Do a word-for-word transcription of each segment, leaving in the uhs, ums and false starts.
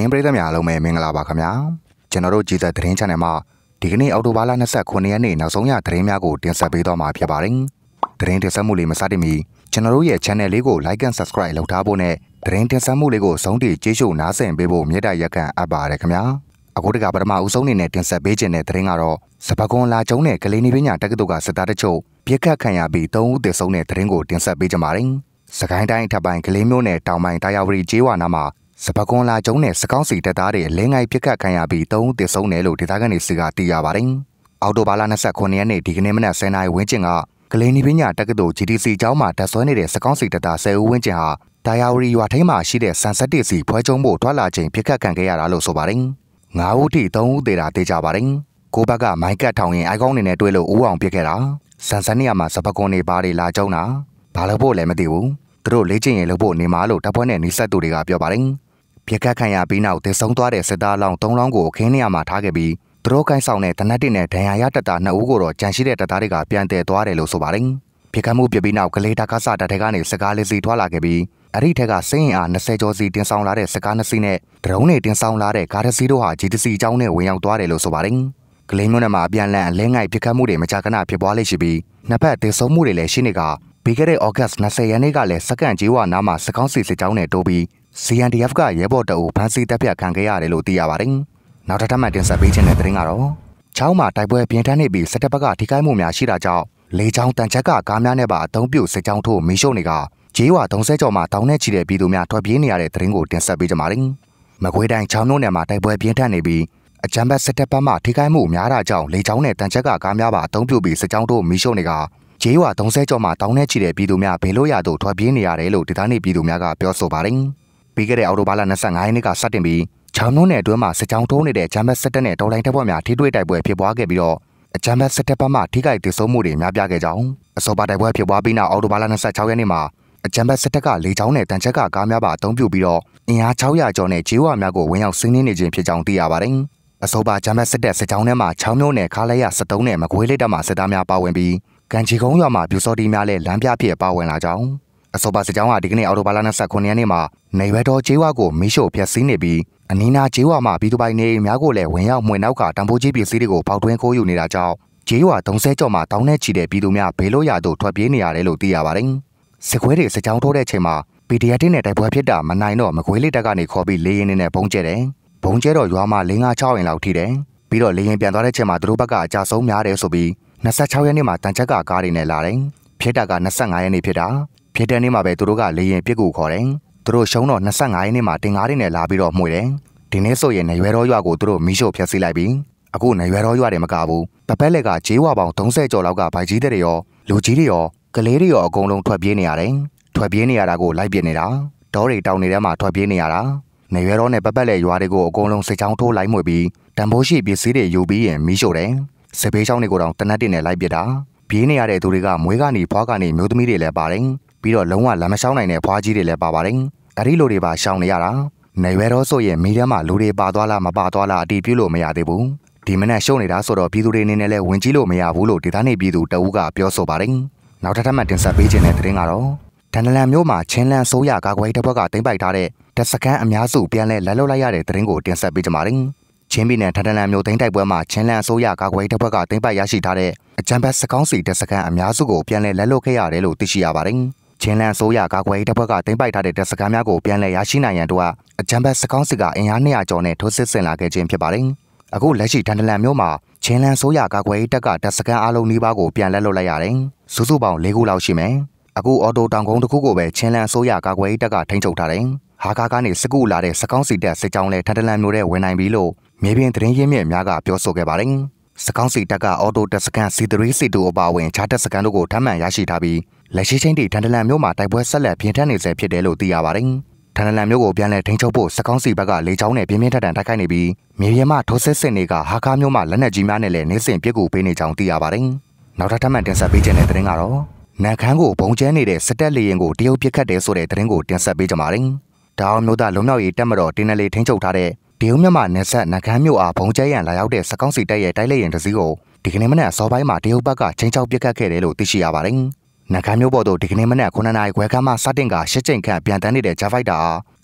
သတင်းပရိသတ်များလုံးပဲမင်္ဂလာပါခင်ဗျာကျွန်တော်တို့ကြည်သက်သတင်း channel မှာဒီကနေ့အောက်တိုဘာလ၂၉ရက်နေ့နောက်ဆုံးရသတင်းများကိုတင်ဆက်ပေးသွားမှာဖြစ်ပါတယ်သတင်းတင်ဆက်မှုလေးမစတင်မီကျွန်တော်တို့ရဲ့ channel လေးကို like and subscribe လုပ်ထားဖို့နဲ့သတင်းတင်ဆက်မှုလေးကိုဆုံးထိကြည့်ရှုနားဆင်ပေးဖို့မြတ်တာရက်ကန်အပ်ပါတယ်ခင်ဗျာအခုတကပထမဦးဆုံးအနေနဲ့တင်ဆက်ပေးခြင်းတဲ့သတင်းကတော့စပကွန်လာကျုံနဲ့ကလေးနေပညာတက္ကသိုလ်ကစစ်သားတချို့ပြစ်ခတ်ခံရပြီး၃ဦးသေဆုံးတဲ့သတင်းကိုတင်ဆက်ပေးကြပါတယ်စကိုင်းတိုင်းထပ်ပိုင်းကလေးမျိုးနဲ့တောင်ပိုင်းတာယာဝတီကျေးဝါနာမှာစပကွန်လာကျုံနဲ့စကောင်းစီတပ်သားတွေလင်းငိုင်းပြစ်ခတ်ခံရပြီး၃ဦးသေဆုံးတယ်လို့ဒေသခံတွေစီကသိရပါတယ်အောက်တိုဘာလ၂၉ရက်နေ့ဒီကနေ့မနက်၁၀နာရီဝန်းကျင်ကကလေးနေပညာတက္ကသိုလ် G D C ကျောင်းမှာတပ်ဆွဲနေတဲ့စကောင်းစီတပ်သား၁၀ဦးဝန်းကျင်ဟာတာယာဝတီရွာထိပ်မှာရှိတဲ့ဆန်ဆက်တီစီဖွဲကျုံဖို့ထွက်လာချိန်ပြစ်ခတ်ခံခဲ့ရတာလို့ဆိုပါတယ်၅ဦးထိ၃ဦးသေတာသိကြပါတယ်ကိုဘက်ကမိုင်းကတ်ထောင်ရင်အိုက်ကောင်းနေနဲ့တွေ့လို့ဦးအောင်ပြစ်ခဲ့တာဆန်ဆက်နေရမှာစပကွန်နေပါတွေလာကျုံတာဘာလို့ဖို့လဲမသိဘူးသူတို့လေ့ကျင့်ရင်လုပ်ဖို့နေမှာလို့တပ်ဖွဲ့နဲ့နှိစက်သူတွေကပြောပါတယ်ပြစ်ခတ်ခံရပြီးနောက်သေဆုံးသွားတဲ့စစ်သားအလောင်း၃လောင်းကိုအခင်းနေရမှာထားခဲ့ပြီးသူတို့ကိုင်းဆောင်တဲ့တနက်တင်နဲ့ဒဏ်ရာရတပ်သား၂ဦးကိုတော့ကြံရှိတဲ့တပ်သားတွေကပြန်တည်သွားတယ်လို့ဆိုပါတယ်ပြစ်ခတ်မှုပြပြီးနောက်ကလေးတကားစတပ်ထဲကနေစကားလေးစီထွာလာခဲ့ပြီးအဲ့ဒီထက်ကစင်းရင်အား၂၀ကျော်စီတင်ဆောင်လာတဲ့စကားနှစ်စီးနဲ့ဒရုန်းတွေတင်ဆောင်လာတဲ့ကားတစ်စီးတို့ဟာ G D C ကျောင်းနဲ့ဝင်ရောက်သွားတယ်လို့ဆိုပါတယ်ကလေးမျိုးနဲ့မှာအပြန်လန်အလဲငိုက်ပြစ်ခတ်မှုတွေမကြာခဏဖြစ်ပွားလေရှိပြီးနှစ်ဖက်သေဆုံးမှုတွေလည်းရှိနေကပြီးခဲ့တဲ့ August ၂၀ရက်နေ့ကလည်းစက္ကန့်ကျေးဝါနားမှာစကောင်းစီစစ်ကြောင်းနဲ့တိုးပြီး C N D F ကရဲဘော်တအုပ်ဖမ်းဆီးတပ်ဖြတ်ခံခဲ့ရတယ်လို့သိရပါတယ်။နောက်ထပ်ထပ်မံတင်ဆက်ပေးခြင်းတဲ့သတင်းကတော့ချောင်းမှာတိုက်ပွဲပြင်းထန်နေပြီးစစ်တပ်ဘက်ကထိခိုက်မှုများရှိတာကြောင့်လေကြောင်းတန်ချက်ကကားများနဲ့ပါအုံပြုတ်စစ်ကြောင်းထိုးမီးရှို့နေကကျေးဝါ၃၀ကျော်မှာတောင်းနဲ့ချီတဲ့ပြည်သူများထွက်ပြေးနေရတဲ့သတင်းကိုတင်ဆက်ပေးကြပါမယ်။မကွေးတိုင်းချောင်းမြို့နယ်မှာတိုက်ပွဲပြင်းထန်နေပြီးအကြမ်းဖက်စစ်တပ်ဘက်မှထိခိုက်မှုများတာကြောင့်လေကြောင်းနဲ့တန်ချက်ကကားများပါအုံပြုတ်ပြီးစစ်ကြောင်းထိုးမီးရှို့နေကကျေးဝါ၃၀ကျော်မှာတောင်းနဲ့ချီတဲ့ပြည်သူများဘေးလို့ရသို့ထွက်ပြေးနေရတယ်လို့ဒေသနေပြည်သူများကပြောဆိုပါတယ်။ပြီးခဲ့တဲ့အောက်တိုဘာလ၂၅ရက်နေ့ကစတင်ပြီးချောင်းမြို့နယ်အတွင်းမှာစစ်ကြောင်းထိုးနေတဲ့ဂျမ်ဘတ်စစ်တပ်နဲ့တော်လိုင်းတပ်ဖွဲ့များထိတွေ့တိုက်ပွဲဖြစ်ပွားခဲ့ပြီးတော့အဂျမ်ဘတ်စစ်တပ်ဘက်မှထိခိုက်ဒေဆုံးမှုတွေများပြားခဲ့ကြောင်းအစောပါတိုက်ပွဲဖြစ်ပွားပြီးနောက်အောက်တိုဘာလ၂၆ရက်နေ့မှာအဂျမ်ဘတ်စစ်တပ်ကလေကြောင်းနဲ့တန်ချက်ကကားများပါအုံပြုပြီးတော့အင်အား၆၀၀ကျော်နဲ့ကျေးဝါများကိုဝင်ရောက်စီးနင်းနေခြင်းဖြစ်ကြောင်းသိရပါတယ်။အစောပါဂျမ်ဘတ်စစ်တပ်စစ်ကြောင်းထဲမှာချောင်းမြို့နယ်ခါလဲရ၁၃နဲ့မကွေးလိပ်တပ်မှစစ်သားများပါဝင်ပြီးကန်ချီကုန်းရွာမှာပြူစော်တီများလည်းလမ်းပြဖြစ်ပါဝင်လာကြောင်းအစောပါစစ်ကြောင်းဟာဒီကနေ့အောက်တိုဘာလ၂၉ရက်နေ့မှာနေရွယ်တော်ကျေးဝါကိုမီးရှို့ဖျက်ဆီးနေပြီးအနီးနားကျေးဝါမှာပြည်သူပိုင်နေအိမ်များကိုလည်းဝင်ရောက်မှွေနောက်ကတံပိုးကြီးပစ္စည်းတွေကိုပေါက်တွင်းခိုးယူနေတာကြောင့်ကျေးဝါ၃၀ကျော်မှာတောင်းနဲ့ချီတဲ့ပြည်သူများဘေးလို့ရသို့ထွက်ပြေးနေရတယ်လို့သိရပါတယ်။စစ်ခွေးတွေစစ်ကြောင်းထိုးတဲ့ချိန်မှာ P D F နဲ့တိုက်ပွဲဖြစ်တာမနိုင်တော့မကွေးလိပ်တပ်ကနေခေါ်ပြီးလေရင်နဲ့ဘုံကျဲတယ်။ဘုံကျဲတော့ရွာမှာ၄၅၆အိမ်လောက်ထိတယ်။ပြီးတော့လေရင်ပြန်သွားတဲ့ချိန်မှာသူတို့ဘက်ကအကြဆုံးများတယ်ဆိုပြီး၂၆ရက်နေ့မှာတန်ချက်ကကားတွေနဲ့လာတယ်။ဖြစ်တာက၂၅ရက်နေ့ဖြစ်တာ။ဖြစ်တဲ့နေ့မှာပဲသူတို့ကလေရင်ပြစ်ကူခေါ်တယ်။သူတို့ရှုံးတော့၂၅ရက်နေ့မှာတင်ကားတွေနဲ့လာပြီးတော့မှွေတယ်။ဒီနေ့ဆိုရင်နေရွယ်တော်ရွာကိုသူတို့မီးရှို့ဖျက်ဆီးလိုက်ပြီးအခုနေရွယ်တော်ရွာတွေမကဘူးပပက်လက်ကကျေးဝါပေါင်း၃၀ကျော်လောက်ကဗိုက်ကြီးတွေရောလူကြီးတွေရောကလေးတွေရောအကုန်လုံးထွက်ပြေးနေရတယ်။ထွက်ပြေးနေရတာကိုလိုက်ပြစ်နေတာဒေါ်တွေတောင်တွေထဲမှာထွက်ပြေးနေရတာနေရွယ်တော်နဲ့ပပက်လက်ရွာတွေကိုအကုန်လုံးစစ်ကြောင်းထိုးလိုက်မှွေပြီးတံပိုးရှိပစ္စည်းတွေယူပြီးရင်မီးရှို့တယ်။စစ်ဘေးချောင်းတွေကိုတောင်တနက်တင်နဲ့လိုက်ပစ်တာပြေးနေရတဲ့သူတွေကမွေးကနေဖွားကနေမျိုးသမီးတွေလည်းပါတယ်ပြီးတော့လုံးဝလမ်းမလျှောင်းနိုင်တဲ့ဖွားကြီးတွေလည်းပါပါတယ်အဲ့ဒီလိုတွေပါရှောင်နေရတာနေရွယ်တော်ဆိုရင်မီးထဲမှာလူတွေပါသွားလားမပါသွားလားအတီးပြုလို့မရသေးဘူးဒီမနေ့ရှုံးနေတာဆိုတော့ပြည်သူတွေအနေနဲ့လည်းဝင်ကြည့်လို့မရဘူးလို့ဒေသနေပြည်သူတအူးကပြောဆိုပါတယ်နောက်ထပ်ထပ်မှတင်ဆက်ပေးခြင်းတဲ့သတင်းကတော့ဒန်နလန်မြို့မှာချင်းလန်ဆိုးရကာကွယ်တပ်ဖွဲ့ကတင်ပိုက်ထားတဲ့တပ်စခန်းအများစုပြန်လဲလက်လွတ်လိုက်ရတဲ့သတင်းကိုတင်ဆက်ပေးကြပါမယ်ချင်းပြည်နယ်ဒန်နလန်မြို့သိမ်းတိုက်ပွဲမှာချင်းလန်ဆိုးရကာကွယ်တပ်ဖွဲ့ကတင်ပိုက်ရရှိထားတဲ့အကြမ်းဖက်စကောင်းစီတပ်စခန်းအများစုကိုပြန်လဲလက်လွတ်ခဲ့ရတယ်လို့သိရှိရပါတယ်ချင်းလန်ဆိုးရကာကွယ်တပ်ဖွဲ့ကတင်ပိုက်ထားတဲ့တပ်စခန်းများကိုပြန်လဲရရှိနိုင်ရန်အတွက်အကြမ်းဖက်စကောင်းစီကအင်အား၂၀၀ကျော်နဲ့ထိုးစစ်ဆင်လာခဲ့ခြင်းဖြစ်ပါတယ်အခုလက်ရှိဒန်ဒလန်မြို့မှာချင်းလန်ဆိုးရကာကွယ်တပ်ကတပ်စခန်းအားလုံးနီးပါးကိုပြန်လက်လွတ်လိုက်ရတယ်စုစုပေါင်း၄ခုလောက်ရှိမယ်အခုအော်တိုတောင်ကုန်းတစ်ခုကိုပဲချင်းလန်ဆိုးရကာကွယ်တပ်ကထိန်းချုပ်ထားတယ်ဟာကာကနေစကူလာတဲ့စကောင်းစီတပ်စစ်ကြောင်းလဲဒန်ဒလန်မြို့ထဲဝင်နိုင်ပြီလို့မြေပြင်သတင်းရင်းမြစ်များကပြောဆိုခဲ့ပါတယ်စကောင်းစီတပ်ကအော်တိုတပ်စခန်း C ၃ C ၂ အပါအဝင်ခြားတပ်စခန်းတို့ကိုထပ်မံရရှိထားပြီးလက်ရှိချိန်ထိဒန်ဒလန်မြို့မှာတိုက်ပွဲဆက်လက်ပြင်းထန်နေဆဲဖြစ်တယ်လို့သိရပါတယ်ဒန်ဒလန်မြို့ကိုပြန်လည်ထိန်းချုပ်ဖို့စကောင်းစီဘက်ကလေကြောင်းနဲ့ပြင်းပြင်းထန်ထန်တိုက်ခိုက်နေပြီးမြေပြင်မှာထိုးစစ်ဆင်တွေကဟာကာမြို့မှာလက်နက်ကြီးများနဲ့လည်းနေစဉ်ပြစ်ကူပေးနေကြောင်းသိရပါတယ်နောက်ထပ်ထပ်မံတင်ဆက်ပေးခြင်းတဲ့သတင်းကတော့နန်ခမ်းကိုဘုံကျဲနေတဲ့စစ်တပ်လေရင်ကိုတရုတ်ပစ်ခတ်တယ်ဆိုတဲ့သတင်းကိုတင်ဆက်ပေးကြပါမယ်ဒါအောင်မျိုးသားလုံမြောက်ရေးတပ်မတော်တင်းနယ်လေးထိန်းချုပ်ထားတဲ့တရုတ်မြန်မာနယ်စပ်နန်ခမ်းမြို့အားဘုံကျဲရန်လာရောက်တဲ့စကောင်းစီတပ်ရဲ့တိုက်လေရင်တစ်စီးကိုဒီကနေ့မနက်အစောပိုင်းမှာတရုတ်ဘက်ကချင်းချောက်ပစ်ခတ်ခဲ့တယ်လို့သိရှိရပါတယ်နန်ခမ်းမြို့ပေါ်သို့ဒီကနေ့မနက်9နာရီခွဲခန့်မှစတင်ကရှစ်ကြိမ်ခန့်ပြန်တန်းနေတဲ့ဂျာဖိုက်တာ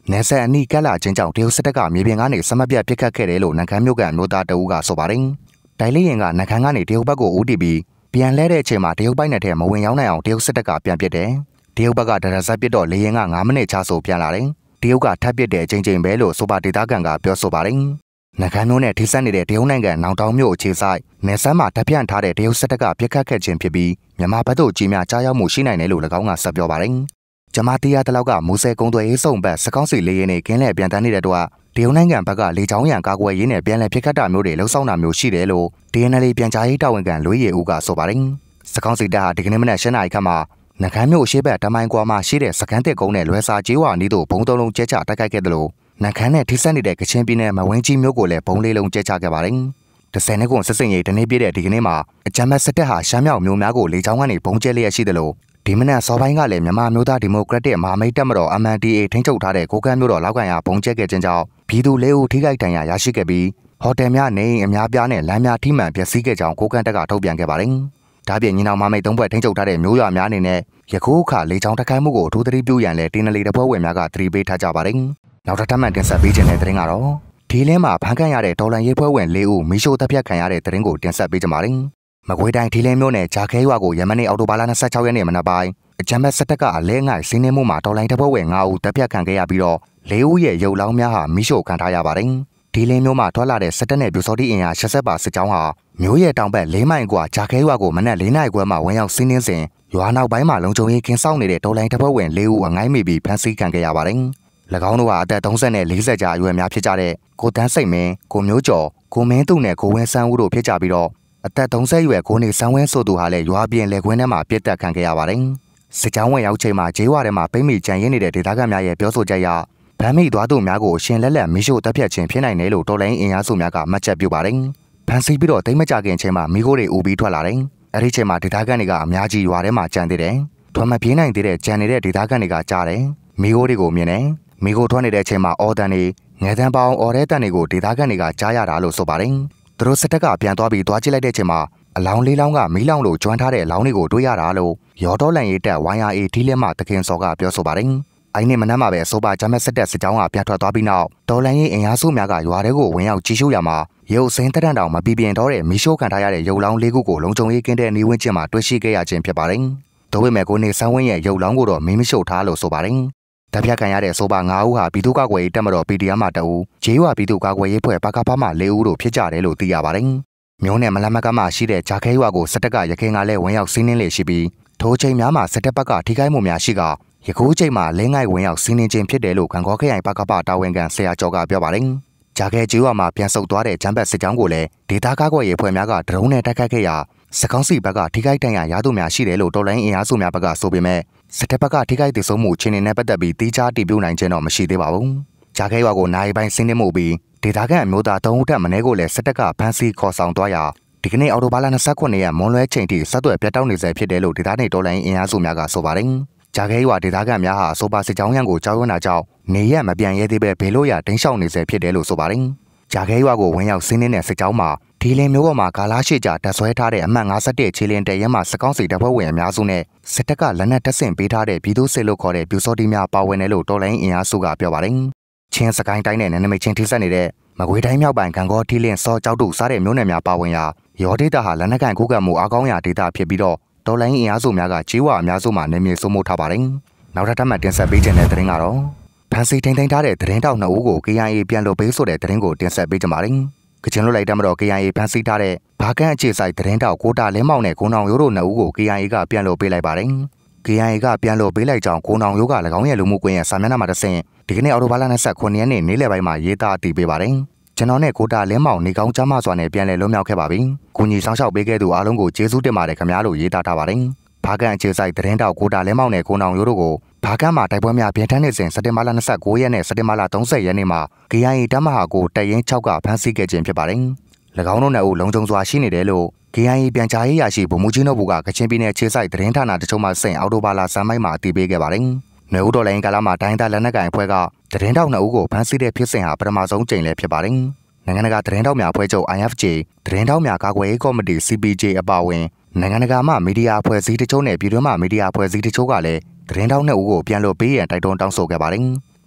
နေဆက်အနီးကက်လာချင်းကြောင့်တရုတ်စစ်တပ်ကမြေပြင်ကနေစမပြတ်ပစ်ခတ်ခဲ့တယ်လို့နန်ခမ်းမြို့ကမျိုးသားတအူးကဆိုပါတယ်။တိုင်လေးရင်ကနန်ခမ်းကနေတရုတ်ဘက်ကိုဦးတည်ပြီးပြန်လဲတဲ့အချိန်မှာတရုတ်ဘက်နဲ့ထဲမဝင်ရောက်နိုင်အောင်တရုတ်စစ်တပ်ကပြန်ပစ်တယ်။တရုတ်ဘက်ကဒရဇက်ပစ်တော့လေရင်ကငါးမိနစ်ချဆိုပြန်လာတယ်။တရုတ်ကထပ်ပစ်တဲ့အချိန်ချင်းပဲလို့ဆိုပါဒေတာကန်ကပြောဆိုပါတယ်။နန်ခမ်းမြို့နဲ့ထိစပ်နေတဲ့တရုတ်နိုင်ငံနောင်တောင်မြို့အခြေဆိုင်နေဆန်းမှာတပ်ဖြန့်ထားတဲ့တရုတ်စစ်တပ်ကပြစ်ခတ်ခဲ့ခြင်းဖြစ်ပြီးမြန်မာဘက်သို့ကြီးများကြားရောက်မှုရှိနိုင်တယ်လို့၎င်းကဆက်ပြောပါတယ်။ဂျမာတီယာတလောက်ကမူဆယ်ကုန်းသွယ်ရေးစုံဘက်စကောင်းစီလေရင်နဲ့ကင်းလဲပြန်တန်းနေတဲ့တော့တရုတ်နိုင်ငံဘက်ကလေကြောင်းရန်ကာကွယ်ရေးနဲ့ပြန်လည်ပြစ်ခတ်တာမျိုးတွေလှုံ့ဆော်တာမျိုးရှိတယ်လို့ ဒီ အန် အယ် အေ ပြန်ကြားရေးတာဝန်ခံလွေးရည်ဦးကဆိုပါတယ်။စကောင်းစီတပ်ဟာဒီကနေ့မနက်ရှစ်နာရီခန့်မှာနခမ်းမြို့ရှိဘက်တမိုင်းကွာမှာရှိတဲ့စကန်တစ်ကုန်းနဲ့လွယ်စာကျေးဝါနီးတို့ဘုံသုံးလုံးကျဲချတိုက်ခိုက်ခဲ့တယ်လို့နခမ်းနဲ့ထိစပ်နေတဲ့ကချင်ပြည်နယ်မဝင်းကြီးမြို့ကိုလည်းဘုံလေးလုံးကျဲချခဲ့ပါတယ်။တစ်ဆယ်နှစ်ခုစစ်စင်ရေးတနေ့ပြည့်တဲ့ဒီကနေ့မှာအကြမ်းဖက်စစ်တပ်ဟာရှမ်းမြောက်မြို့များကိုလေကြောင်းကနေဘုံကျဲလျက်ရှိတယ်လို့ဒီမနက်စောပိုင်းကလည်းမြန်မာမျိုးသားဒီမိုကရက်တစ်မဟာမိတ်တပ်မတော် အမ် အန် ဒီ အေ ထိန်းချုပ်ထားတဲ့ကိုကန့်မြို့တော်လောက်ကန်ရဘုံကျဲခဲ့ခြင်းကြောင့်ပြည်သူလေးဦးထိခိုက်ဒဏ်ရာရရှိခဲ့ပြီးဟိုတယ်များနေအိမ်အများပြားနဲ့လမ်းများထိမှန်ပျက်စီးခဲ့ကြောင်းကိုကန့်တပ်ကထုတ်ပြန်ခဲ့ပါတယ်။ဒါပြင်ညီနောင်မဟာမိတ်သုံးဘက်ထိန်းချုပ်ထားတဲ့မြို့ရွာများအနေနဲ့ယခုအခါလေကြောင်းတိုက်ခိုက်မှုကိုအထူးသတိပြုရန်လဲတင်းနလီတပွဲဝင်များကသတိပေးထားကြပါတယ်။နောက်ထပ်မှတင်ဆက်ပေးခြင်းတဲ့သတင်းကတော့ဒီလင်းမှာဖန်ကန်ရတဲ့ဒေါ်လန်ရေးပွဲဝင်လေးဦးမီရှို့တပ်ဖြတ်ခံရတဲ့သတင်းကိုတင်ဆက်ပေးကြပါမယ်။မကွေးတိုင်းဒီလင်းမြို့နယ်ဂျာခဲရွာကိုယမနေ့အော်တိုဘာလ၂၆ရက်နေ့မနက်ပိုင်းအကြမ်းဖက်စစ်တပ်ကအလဲငိုက်စီးနှင်းမှုမှာဒေါ်လိုင်းတပ်ဖွဲ့ဝင်၅ဦးတပ်ဖြတ်ခံခဲ့ရပြီးတော့လေးဦးရဲ့ရုပ်လောင်းများဟာမိရှို့ခံထားရပါတယ်။ဒီလင်းမျိုးမှာထွက်လာတဲ့စစ်တပ်နဲ့ပြူစောတိအင်အားရှစ်ဆက်ပါစစ်ကြောင်းဟာမျိုးရဲ့တောင်ဘက်လေးမိုင်ကွာဂျာခဲရွာကိုမနက်၄နာရီခွဲမှာဝင်ရောက်စီးနှင်းစဉ်ရွာနောက်ပိုင်းမှာလုံခြုံရေးကင်းစောင့်နေတဲ့ဒေါ်လိုင်းတပ်ဖွဲ့ဝင်လေးဦးအငိုင်းမိပြီးဖမ်းဆီးခံခဲ့ရပါတယ်။၎င်းတို့ဟာအသက်၃၀နဲ့၄၀ကြာအရွယ်များဖြစ်ကြတဲ့ကိုတန်းစိတ်မင်းကိုမျိုးကျော်ကိုမင်းသူနဲ့ကိုဝင်းဆန်းဦးတို့ဖြစ်ကြပြီးတော့အသက်၃၀ရွယ်ကိုနေဆန်းဝင်းဆိုသူဟာလည်းရွာပြင်လေခွင်းထဲမှာပြစ်တက်ခံခဲ့ရပါတယ်။စစ်ကြောင်းဝင်ရောက်ချိန်မှာဂျေးဝါထဲမှာပိတ်မိကြံရင်းနေတဲ့ဒေသခံများရဲ့ပြောဆိုချက်အရဗမ်းမိသွားသူများကိုရှင်လက်လက်မီးရှို့တပ်ဖြတ်ခြင်းဖြစ်နိုင်တယ်လို့တော်လိုင်းအင်အားစုများကမှတ်ချက်ပြုပါတယ်။ဖမ်းဆီးပြီးတော့တိတ်မကြခင်ချိန်မှာမိခိုးတွေအူပြီးထွက်လာတယ်။အဲဒီချိန်မှာဒေသခံတွေကအများကြီးရွာထဲမှာကြံသေးတယ်။ထွက်မပြေးနိုင်သေးတဲ့ကြံနေတဲ့ဒေသခံတွေကကြားတယ်။မိခိုးတွေကိုမြင်တယ်။မိခိုးထွက်နေတဲ့အချိန်မှာအော်တန်တွေငယ်တန်းပေါင်းအော်တဲ့တန်တွေကိုဒေသခံတွေကကြားရတာလို့ဆိုပါတယ်။သူတို့စစ်တပ်ကပြန်သွားပြီးသွားကြည့်လိုက်တဲ့အချိန်မှာအလောင်းလေးလောင်းကမီးလောင်လို့ကျွမ်းထားတဲ့အလောင်းတွေကိုတွေ့ရတာလို့ရော်တော်လန်ရေးတက် ဝိုင် အာ အေ ဒီလက်မှတခင်စော်ကပြောဆိုပါတယ်။အဲ့ဒီမနက်မှာပဲအဆိုပါဂျမက်စစ်တပ်စစ်ကြောင်းကပြန်ထွက်သွားပြီးနောက်တော်လန်ရေးအင်အားစုများကရွာတွေကိုဝင်ရောက်ကြီးရှုရမှာရုပ်စင်းတက်တန်တောင်မပြပြင်းတော့တဲ့မီးရှို့ခံထားရတဲ့ရုပ်လောင်းလေးခုကိုလုံခြုံရေးကင်းတဲ့နေဝင်းကျင်မှာတွေ့ရှိခဲ့ရခြင်းဖြစ်ပါတယ်။ဒါပေမဲ့ကိုနေဆန်းဝင်းရဲ့ရုပ်လောင်းကိုတော့မီးမရှို့ထားလို့ဆိုပါတယ်။တပ်ဖြတ်ခံရတဲ့ဆိုပါ၅ဦးဟာပြည်သူ့ကာကွယ်ရေးတပ်မတော် ပီ ဒီ အက်ဖ် မှတအူးဂျေးရွာပြည်သူ့ကာကွယ်ရေးဖွဲ့ပကဖမှ၄ဦးတို့ဖြစ်ကြတယ်လို့သိရပါတယ်။မျိုးနဲ့မလမကမှရှိတဲ့ဂျာခဲရွာကိုစစ်တပ်ကရခိုင်ကလည်းဝင်ရောက်စီးနှင်းလေရှိပြီးထိုးချိန်များမှာစစ်တပ်ဘက်ကထိခိုက်မှုများရှိကယခုချိန်မှာလဲငိုက်ဝင်ရောက်စီးနှင်းခြင်းဖြစ်တယ်လို့ခံကောခရိုင်ပကပတာဝန်ခံဆရာကျော်ကပြောပါတယ်။ဂျာခဲကျေးရွာမှာပြန်ဆုတ်သွားတဲ့ဂျမ်ဘတ်စစ်ကြောင်းကိုလည်းဒေသကာကွယ်ရေးဖွဲ့များကဒရုန်းနဲ့တိုက်ခတ်ခဲ့ရာစကောင်းစီဘက်ကထိခိုက်ဒဏ်ရာရသူများရှိတယ်လို့တော်လိုင်းအင်အားစုများဘက်ကဆိုပေမဲ့စစ်တပ်ဘက်ကထိခိုက်ဒေဆုံးမှုချင်းနဲ့ပတ်သက်ပြီးတိကျတည်ပြုနိုင်ခြင်းတော့မရှိသေးပါဘူး။ဂျာခဲရွာကိုနိုင်ပိုင်းစီးနှင်းမှုပြီးဒေသခံအမျိုးသားသုံးဦးတက်မင်းကိုလည်းစစ်တပ်ကဖမ်းဆီးခေါ်ဆောင်သွားရာဒီကနေ့အော်တိုဘာလ၂၉ရက်မွန်လွဲချိန်ထိဆက်သွယ်ပြတ်တောက်နေစေဖြစ်တယ်လို့ဒေသနေတော်လိုင်းအင်အားစုများကဆိုပါတယ်။ဂျာခဲရွာဒေသခံများဟာဆိုပါစစ်ကြောင်းရန်ကိုကြောက်ရွံ့တာကြောင့်နေရက်မပြန်ရဲသေးပဲဘေလို့ရတင်းရှောင်နေစေဖြစ်တယ်လို့ဆိုပါတယ်။ဂျာခဲရွာကိုဝင်ရောက်စီးနှင်းတဲ့စစ်ကြောင်းမှာဒီလင်မျိုးပေါ်မှာကာလာရှိကြတက်ဆွဲထားတဲ့အမှတ်၅၁ခြေလင်းတရဲမှာစကောင်းစီတပ်ဖွဲ့ဝင်အများစုနဲ့စစ်တပ်ကလက်နက်တပ်ဆင်ပေးထားတဲ့ပြည်သူစစ်လို့ခေါ်တဲ့ပြူစောတိများပါဝင်တယ်လို့တော်လိုင်းအင်အားစုကပြောပါတယ်။ချင်းစကိုင်းတိုင်းနဲ့နန္ဒမိတ်ချင်းထိစပ်နေတဲ့မကွေးတိုင်းမြောက်ပိုင်းကံကောထီလင်းစောကြောက်တူစားတဲ့မျိုးနယ်များပါဝင်ရာရောဒေတာဟာလက်နက်ကန်ခုခံမှုအကောင်းရာဒေတာဖြစ်ပြီးတော့တော်လိုင်းအင်အားစုများကကြေးဝါအများစုမှာနေမြေစိုးမိုးထားပါတယ်။နောက်ထပ်မှတင်ဆက်ပေးခြင်းတဲ့သတင်းကတော့ဖန်စီထိန်ထိန်ထားတဲ့သတင်းတောက်နှစ်ဦးကို ကေ အိုင် အေ ပြန်လို့ပေးဆိုတဲ့သတင်းကိုတင်ဆက်ပေးကြပါမယ်။ကချင်လူလိုက်တပ်မတော် ကေ အိုင် အေ ဖန်စီထားတဲ့ဘာကန်အခြေဆိုင်သတင်းတောက်ကိုတာလင်းမောင်နဲ့ကိုနောင်ရိုးတို့နှစ်ဦးကို ကေ အိုင် အေ ကပြန်လို့ပေးလိုက်ပါတယ်။ ကေ အိုင် အေ ကပြန်လို့ပေးလိုက်ကြောင်းကိုနောင်ရိုးက၎င်းရဲ့လူမှုကွန်ရက်စာမျက်နှာမှာတဆင့်ဒီကနေ့အော်တိုဘာလ၂၉ရက်နေ့နေ့လယ်ပိုင်းမှာရေးသားအတည်ပြုပါတယ်။ကျွန်တော်နဲ့ကိုတာလင်းမောင်နေကောင်းချမ်းမစွာနဲ့ပြန်လည်လွတ်မြောက်ခဲ့ပါပြီ။ကိုညီဆောင်ရှောက်ပေးခဲ့သူအားလုံးကိုကျေးဇူးတင်ပါတယ်ခင်ဗျာလို့ရေးသားထားပါတယ်။ဘာကန်အခြေဆိုင်သတင်းတောက်ကိုတာလင်းမောင်နဲ့ကိုနောင်ရိုးတို့ကိုဘာကန်မှာတိုက်ပွဲများပြင်ထမ်းနေစဉ်စက်တင်ဘာလ၂၉ရက်နဲ့စက်တင်ဘာလ၃၀ရက်နေ့မှာ ကေ အိုင် အေ တပ်မဟာကိုတပ်ရင်း၆ကဖမ်းဆီးခဲ့ခြင်းဖြစ်ပါတယ်။၎င်းတို့နဲ့အုပ်လုံးကျုံစွာရှိနေတယ်လို့ ကေ အိုင် အေ ပြန်ကြားရေးရရှိဗိုလ်မှူးကြီးတို့ကကချင်ပြည်နယ်ခြေဆိုင်သတင်းဌာနတချို့မှဆင့်အော်တိုဘာလဆန်းပိုင်းမှာအတည်ပြုခဲ့ပါတယ်။နေဦးတော်လိုင်းကာလမှာတိုင်းသားလက်နက်ကိုင်အဖွဲ့ကသတင်းတောက်နှစ်ဦးကိုဖမ်းဆီးတဲ့ဖြစ်စဉ်ဟာပထမဆုံးကြိမ်လည်းဖြစ်ပါတယ်။နိုင်ငံတကာသတင်းတောက်များအဖွဲ့ချုပ် အိုင် အက်ဖ် ဂျေ သတင်းတောက်များကာကွယ်ရေးကော်မတီ စီ ပီ ဂျေ အပါအဝင်နိုင်ငံတကာမှမီဒီယာအဖွဲ့အစည်းတချို့နဲ့ပြည်တွင်းမှမီဒီယာအဖွဲ့အစည်းတချို့ကလည်းသတင်းတောက်နှစ်ဦးကိုပြန်လို့ပေးရန်တိုက်တွန်းတောင်းဆိုခဲ့ပါတယ်။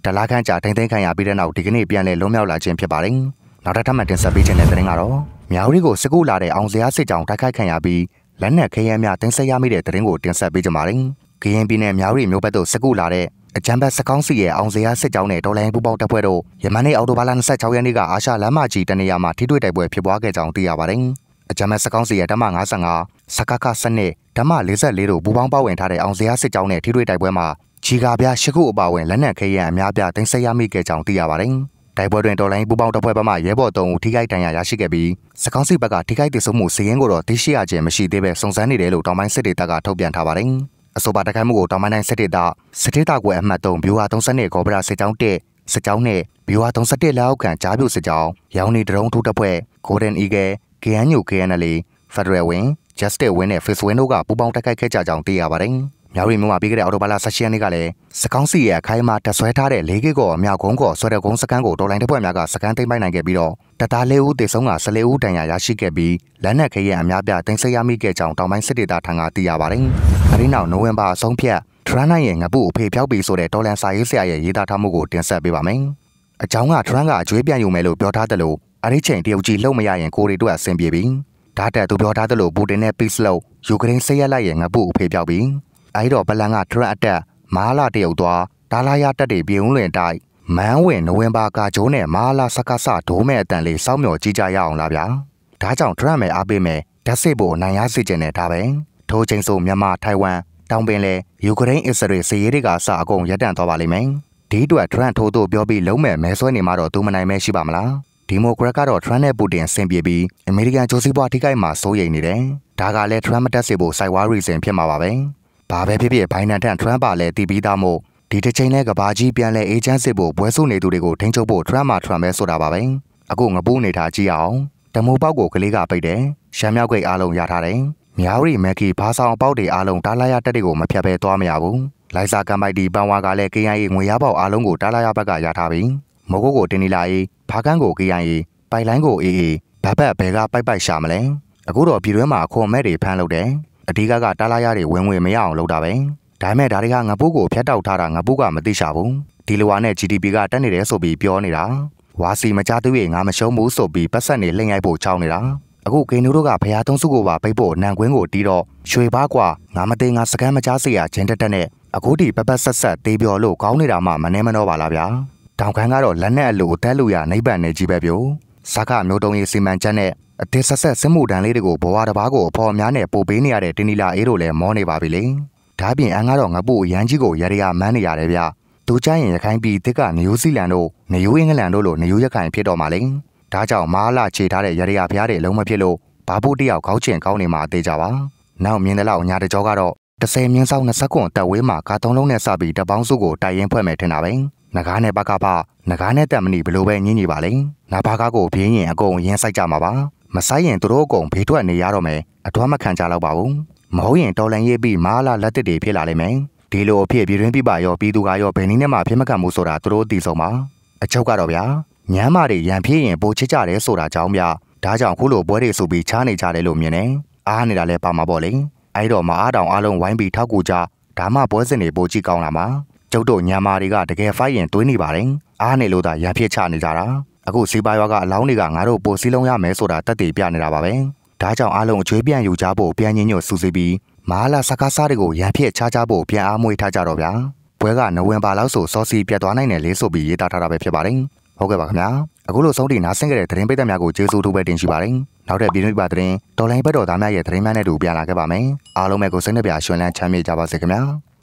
တလားခန့်ကြာထိန်းသိမ်းခံရပြီးတဲ့နောက်ဒီကနေ့ပြန်လည်လွတ်မြောက်လာခြင်းဖြစ်ပါတယ်။နောက်ထပ်ထပ်မံတင်ဆက်ပေးခြင်းတဲ့သတင်းကတော့မြောက်ရီကိုစစ်ကူလာတဲ့အောင်စရာစစ်ကြောင်းတိုက်ခိုက်ခံရပြီးလက်နက်ခဲယမ်းများတင်ဆက်ရမိတဲ့သတင်းကိုတင်ဆက်ပေးကြပါမယ်။ကရင်ပြည်နယ်မြောက်ရီမြို့ဘက်သို့စစ်ကူလာတဲ့အကြမ်းဖက်စကောင်းစီရဲ့အောင်စရာစစ်ကြောင်းနဲ့ဒေါ်လာပူပေါင်းတပ်ဖွဲ့တို့ယမန်နေ့အောက်တိုဘာလ၂၆ရက်နေ့ကအာရှလမ်းမကြီးတနေရာမှာထိတွေ့တိုက်ပွဲဖြစ်ပွားခဲ့ကြောင်းသိရပါတယ်။အကြမ်းဖက်စကောင်းစီရဲ့ဓမ္မ၅၅စကခစနစ်ဓမ္မ၄၄တို့ပူပေါင်းပါဝင်ထားတဲ့အောင်စရာစစ်ကြောင်းနဲ့ထိတွေ့တိုက်ပွဲမှာချီကာပြား၈ခုအပါအဝင်လက်နက်ခဲယမ်းအများပြားတင်ဆက်ရမိခဲ့ကြောင်းသိရပါတယ်။တိုက်ပွဲတွင်ဒေါ်လာပူပေါင်းတပ်ဖွဲ့ဘက်မှရဲဘော်၃ဦးထိခိုက်ဒဏ်ရာရရှိခဲ့ပြီးစကောင်းစီဘက်ကထိခိုက်ဒေဆုံးမှုစီးရင်ကိုတော့သိရှိရခြင်းမရှိသေးပဲစုံစမ်းနေတယ်လို့တောင်ပိုင်းစစ်ဒေသကထုတ်ပြန်ထားပါတယ်။အဆိုပါတိုက်ခိုက်မှုကိုတောင်ပိုင်းတိုင်းစစ်ဒေသစစ်ဒေသကွယ်အမှတ်၃ဗျူဟာ၃၂ကော်ပရာစစ်ကြောင်း၁စစ်ကြောင်းနဲ့ဗျူဟာ၃၁လက်အောက်ခံကြားပြူစစ်ကြောင်းရောင်နေဒရုန်းထိုးတပ်ဖွဲ့ Golden Eagle ကေအန်ယူ ကေအန်အယ် Federal Wing Justice Wing နဲ့ Face Wing တို့ကပူးပေါင်းတိုက်ခိုက်ခဲ့ကြကြောင်းသိရပါတယ်။မြောက်ရီမြို့မှာပြီးခဲ့တဲ့အောက်တိုဘာလ၁၈ရက်နေ့ကလည်းစကောင်းစီရဲ့ခိုင်မာတက်ဆွဲထားတဲ့၄ကီကောအမြောက်ကုန်းကောဆွဲတဲ့ကုန်းစကန်ကိုတော်လိုင်းတပ်ဖွဲ့များကစကန်သိမ်းပိုက်နိုင်ခဲ့ပြီးတော့တပ်သား၄ဦးသေဆုံးက၁၄ဦးဒဏ်ရာရရှိခဲ့ပြီးလက်နက်ခဲယမ်းအများပြားတင်ဆက်ရမိခဲ့ကြောင်းတောင်ပိုင်းစစ်ဒေသထံကသိရပါတယ်။အဲဒီနောက်နိုဝင်ဘာအဆုံးဖြတ်ထရန့်နိုင်ရဲ့ငပုအဖေဖြောက်ပြီးဆိုတဲ့တော်လန်စာရေးဆရာရဲ့ရေးသားထားမှုကိုတင်ဆက်ပေးပါမယ်။အကြောင်းကထရန့်ကအကျွေးပြန်ယူမယ်လို့ပြောထားတယ်လို့အဲဒီချိန်တရုတ်ကြီးလှုပ်မရရင်ကိုရီတို့အဆင်ပြေပြီးဒါတက်သူပြောထားတယ်လို့ပူတင်နဲ့ပစ်စ်လို့ယူကရိန်းစစ်ရက်လိုက်ရဲ့ငပုအဖေဖြောက်ပြီးအဲဒီတော့ဘလန်ကထရန့်အတက်မဟာလာတရုတ်သွားဒါလာရတက်တွေပြေုံလွင်တိုက်မန်းဝင်နိုဝင်ဘာကဂျိုးနဲ့မဟာလာစကစဒိုးမဲ့အတန်လေးစောင့်မျှော်ကြည့်ကြရအောင်လားဗျာ။ဒါကြောင့်ထရန့်မယ်အားပေးမယ်ဓာတ်စစ်ဖို့အနိုင်ရစေချင်တဲ့ဒါပဲ။ထိုးချိန်ဆိုမြန်မာထိုင်ဝမ်တောင်ပင်လေယူကရိန်းအစ္စရေးစီးရဲတွေကအစအကုန်ရပ်တန့်သွားပါလိမ့်မယ်။ဒီအတွက်ထရန့်ထိုးတို့ပြောပြီးလုံးမဲ့မဲဆွဲနေမှတော့သူမနိုင်မဲရှိပါမလား။ဒီမိုကရက်ကတော့ထရန့်နဲ့ပူတင်ဆင်ပြေပြီးအမေရိကန်ဂျိုးစီးပွားထိခိုက်မှာစိုးရိမ်နေတယ်။ဒါကလည်းထရန့်မတက်စေဖို့စိုက်ဝါရီစင်ဖြစ်မှာပါပဲ။ဘာပဲဖြစ်ဖြစ်ဘိုင်နန်ထန်ထရန့်ပါလဲတီးပြီးသားမို့ဒီတစ်ချိန်လဲကဘာကြီးပြန်လဲအေဂျင့်စစ်ဖို့ပွဲစုနေသူတွေကိုထိန်းချုပ်ဖို့ထရန့်မှာထရန့်ပဲဆိုတာပါပဲ။အခုငပူးနေတာကြည့်အောင်တမိုးပေါက်ကိုကလေးကပိတ်တယ်။ရှမ်းမြောက်ကိတ်အားလုံးရထားတယ်။မြောက်ရီမက်ကီဘာဆောင်ပေါက်တွေအားလုံးတားလာရတက်တွေကိုမဖြတ်ဘဲသွားမရဘူး။လိုက်စာကမ်ပိုက်ဒီပန်ဝါကလည်း ကေ အိုင် အေ ငွေရပေါက်အားလုံးကိုတားလာရဘက်ကရထားပြီ။မုတ်ကုတ်ကိုတင်းနီလာအေးဖားကန်းကို ကေ အိုင် အေ ပိုက်လိုင်းကို အေးအေးဘတ်ဘတ်ဘဲကပိုက်ပိုက်ရှာမလဲ။အခုတော့ပြည်တွင်းမှာခွန်မဲ့တွေဖမ်းလုပ်တယ်။အဓိကကတားလာရတွေဝင်ဝင်မရအောင်လုပ်တာပဲ။ဒါပေမဲ့ဒါတွေကငပုတ်ကိုဖျက်တောက်ထားတာငပုတ်ကမသိရှာဘူး။ဒီလိုဟာနဲ့ ဂျီ ဒီ ပီ ကတက်နေတယ်ဆိုပြီးပြောနေတာ။ဝါစီမကြသေးရင်ငါမရှုံးဘူးဆိုပြီးပတ်ဆက်နေလှိမ့်ရိုက်ဖို့ချောင်းနေတာ။အခုကိန်းတို့ကဖျားသုံးစုကိုပါပိတ်ဖို့နန်ကွင်းကိုတီးတော့ရွှေပါကွာငါမသိငါစကန်မကြားစေရချင်းတက်တက်နဲ့အခုဒီပပတ်ဆက်ဆက်တေးပြောလို့ကောင်းနေတာမှမနှဲမနှောပါလားဗျာ။တောင်ခမ်းကတော့လက်နဲ့အလိုတက်လို့ရနိဗ္ဗာန်နဲ့ကြီးပဲပြို။စကားမျိုးတုံးရေးစီမံချက်နဲ့အသေးဆက်ဆက်စစ်မှုတန်းလေးတွေကိုဘဝတစ်ပါးကိုအဖော်များနဲ့ပို့ပေးနေရတဲ့တင်းနီလာအေးတို့လည်းမောနေပါပြီလေ။ဒါပြင်အန်ကတော့ငပုတ်ရန်ကြီးကိုရရရမန်းနေရတယ်ဗျ။သူချိုင်းရင်ရခိုင်ပြည်တစ်ကနယူးဇီလန်တို့နယူးအင်္ဂလန်တို့လိုနယူးရခိုင်ဖြစ်တော့မှလေ။ဒါကြောင့်မဟာလာခြေထားတဲ့ရရဖျားတွေလုံးမဖြစ်လို့ဘာဖို့တယောက်ခေါင်းချင်ကောင်းနေမှာအသေးကြပါ။နောက်မြင်တဲ့လောက်ညာတကြောကတော့တစ်ဆယ်မြင်းဆောင်နှစ်ခွန်တက်ဝေးမှာကာသုံးလုံးနဲ့စပြီးတပေါင်းစုကိုတိုက်ရင်ဖွဲ့မယ်ထင်တာပဲ။နဂါးနဲ့ဘကဖနဂါးနဲ့တက်မနီဘလို့ပဲညင်းညီပါလေ။နာဘာကားကိုပြင်းရင်အကုန်ရင်းဆိုင်ကြမှာပါ။မဆိုင်ရင်သူတို့အကုန်ဘေးထွက်နေရတော့မယ်။အထွားမခံကြတော့ပါဘူး။မဟုတ်ရင်တော်လန်ရေးပြီးမဟာလာလက်တစ်တွေဖြစ်လာလိမ့်မယ်။ဒီလိုအဖြစ်ပြည်တွင်းပြပရောပြည်သူကရောဘယ်နည်းနဲ့မှဖြစ်မခံမှုဆိုတာသူတို့သိဆုံးပါ။အချုပ်ကတော့ဗျာညမ်းမာတွေရန်ဖြစ်ရင်ပိုချစ်ကြတယ်ဆိုတာကြောင့်ဗျ။ဒါကြောင့်ခုလိုပွဲတွေဆိုပြီးချားနေကြတယ်လို့မြင်တယ်။အားနေတာလဲပါမှာပေါ့လေ။အဲ့တော့မအားတောင်အားလုံးဝိုင်းပြီးထောက်ကူကြဒါမှပွဲစဉ်တွေပိုကြည့်ကောင်းလာမှာ။ကျုပ်တို့ညံမာတွေကတကယ်ဖိုက်ရင်တွေးနေပါတယ်။အားနေလို့သာရန်ဖြစ်ချနေကြတာ။အခုစီပါရွာကအလောင်းတွေကငါတို့ပိုစီလုံးရမယ်ဆိုတာတက်တည်ပြနေတာပါပဲ။ဒါကြောင့်အားလုံးအကျွေးပြန်ယူကြဖို့ပြန်ညင်းညွတ်စူးစီးပြီးမဟာလာစကားစားတွေကိုရန်ဖြစ်ချကြဖို့ပြန်အားမွေးထားကြတော့ဗျာ။ပွဲကနိုဝင်ဘာလောက်ဆိုစောစီပြတ်သွားနိုင်တယ်လေဆိုပြီးရေးသားထားတာပဲဖြစ်ပါတယ်။ဟုတ်ကဲ့ပါခင်ဗျာ။အခုလိုဆုံးထိနားဆင်ကြတဲ့သတင်းပိတ်သက်များကိုကျေးဇူးတူပဲတင်ရှိပါတယ်။နောက်တဲ့ပြည်တွင်းပြသတင်းတော်လိုင်းဘက်တော်သားများရဲ့သတင်းများနဲ့တူပြန်လာခဲ့ပါမယ်။အားလုံးပဲကိုစိတ်နှပြရွှင်လန်းချမ်းမြေ့ကြပါစေခင်ဗျာ။